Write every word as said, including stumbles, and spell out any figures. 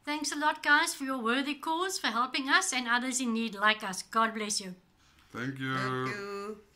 Thanks a lot, guys, for your worthy cause, for helping us and others in need like us. God bless you. Thank you. Thank you.